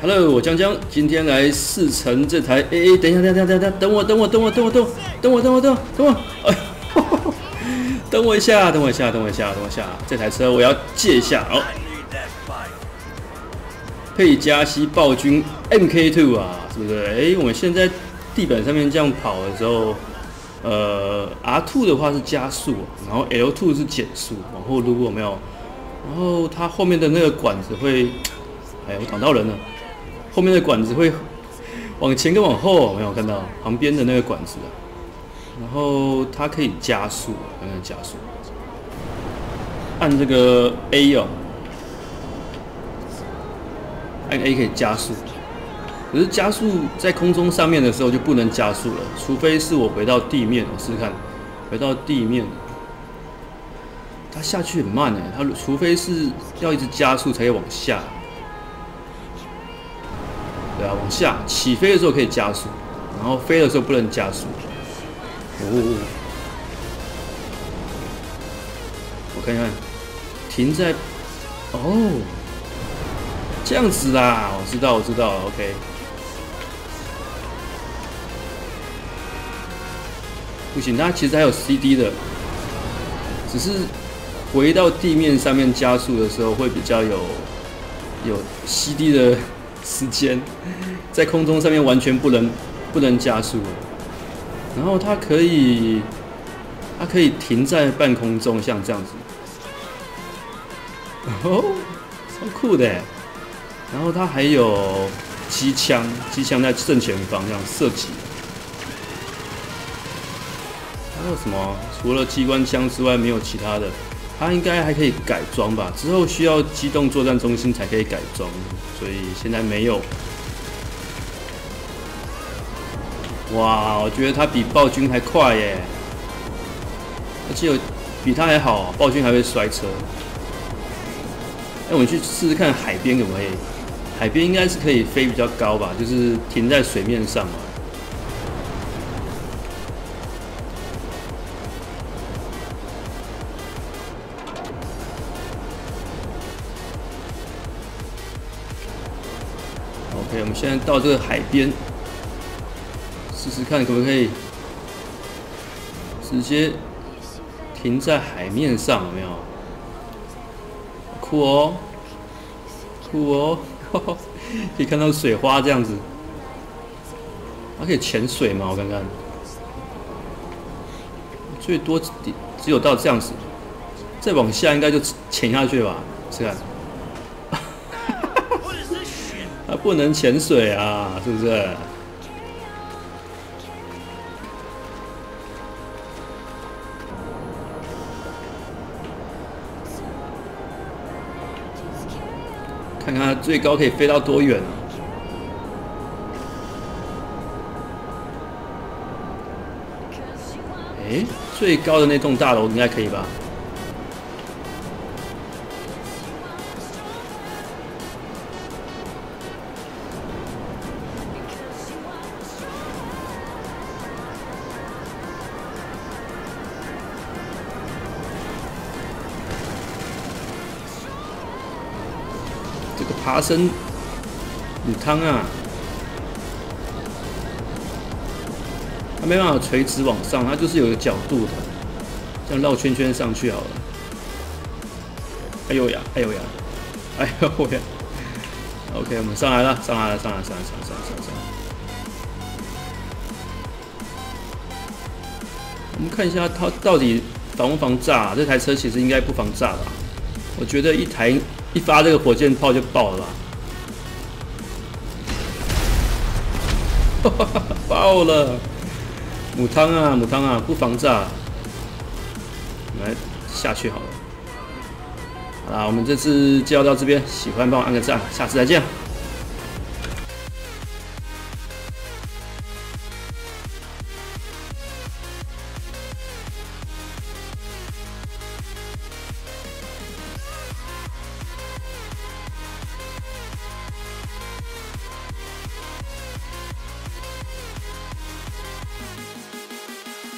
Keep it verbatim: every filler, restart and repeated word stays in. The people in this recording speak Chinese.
Hello， 我江江，今天来试乘这台。哎、欸，等一下，等一下，等一下，等我，等我，等我，等我，等我，等我，等我，等我，等我，哎，等我一下，等我一下，等我一下，等我一下，这台车我要借一下。哦，佩加西暴君 M K 二 啊，是不是？哎、欸，我们现在地板上面这样跑的时候，呃 ，R 二 的话是加速，然后 L 二 是减速，往后撸有没有？然后它后面的那个管子会，哎，我挡到人了。后面的管子会往前跟往后，没有看到旁边的那个管子啊。然后它可以加速，看看加速，按这个 A 哦，按 A 可以加速。可是加速在空中上面的时候就不能加速了，除非是我回到地面，我试试看，回到地面，它下去很慢哎，它除非是要一直加速才可以往下。对啊，往下起飞的时候可以加速，然后飞的时候不能加速。哦，我看看，停在，哦，这样子啦，我知道，我知道 ，OK。不行，它其实还有 C D 的，只是回到地面上面加速的时候会比较有有 C D 的。时间在空中上面完全不能不能加速，然后它可以它可以停在半空中，像这样子，哦，超酷的。然后它还有机枪，机枪在正前方这样射击。还有什么？除了机关枪之外，没有其他的。它应该还可以改装吧？之后需要机动作战中心才可以改装，所以现在没有。哇，我觉得它比暴君还快耶，而且有比它还好，暴君还会摔车。哎，我们去试试看海边可不可以？海边应该是可以飞比较高吧，就是停在水面上嘛。OK， 我们现在到这个海边，试试看可不可以直接停在海面上，有没有？酷哦，酷哦，可以看到水花这样子。它可以潜水吗？我看看，最多只有到这样子，再往下应该就潜下去吧？试看。它不能潜水啊，是不是？看看它最高可以飞到多远啊？哎，最高的那栋大楼应该可以吧？这个爬升母汤啊，它没办法垂直往上，它就是有个角度的，这样绕圈圈上去好了。哎呦呀，哎呦呀，哎呦呀 ！OK， 我们上来了，上来了，上来，上来，上来，上来，上来。我们看一下它到底防不防炸、啊？这台车其实应该不防炸吧？我觉得一台。一发这个火箭炮就爆了吧，爆了！母汤啊，母汤啊，不防炸，来下去好了。好啦，我们这次介绍到这边，喜欢帮我按个赞，下次再见。